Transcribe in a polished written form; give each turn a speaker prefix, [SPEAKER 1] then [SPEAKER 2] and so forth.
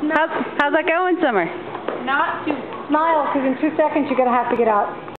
[SPEAKER 1] How's that going, Summer?
[SPEAKER 2] Not to smile, because in 2 seconds you're going to have to get out.